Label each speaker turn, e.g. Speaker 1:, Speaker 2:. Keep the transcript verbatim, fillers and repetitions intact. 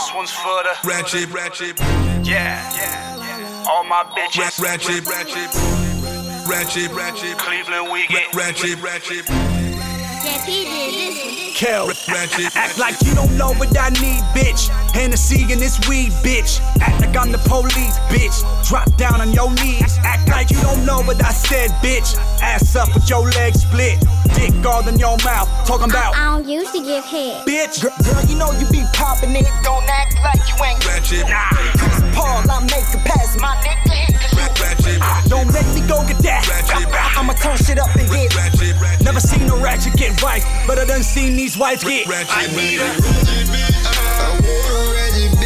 Speaker 1: This one's for the
Speaker 2: ratchet, ratchet.
Speaker 1: Yeah, yeah, yeah. All my bitches.
Speaker 2: Ratchet, ratchet. Ratchet, ratchet.
Speaker 1: Cleveland weekend.
Speaker 2: Ratchet, ratchet.
Speaker 3: Yeah, he did this one.
Speaker 4: Kill.
Speaker 2: Ratchet.
Speaker 4: Act like you don't know what I need, bitch. Hennessy and this weed, bitch. Act like I'm the police, bitch. Drop down on your knees. Act like you don't know what I said, bitch. Ass up with your legs split. Dick all in your mouth. Talking about
Speaker 3: I don't usually give head.
Speaker 4: bitch.
Speaker 5: Girl, girl, you know you be poppin' it. Don't act like you ain't.
Speaker 2: Ratchet.
Speaker 5: Chris Paul, I make a pass. My nigga hit the
Speaker 2: Ratchet.
Speaker 4: Don't make me go get that.
Speaker 5: I'ma turn shit up and get.
Speaker 2: Ratchet, ratchet.
Speaker 4: Never seen a ratchet get wife, but I done seen these wives get.
Speaker 2: Ratchet,
Speaker 1: I need a
Speaker 2: ratchet.
Speaker 6: I want a ratchet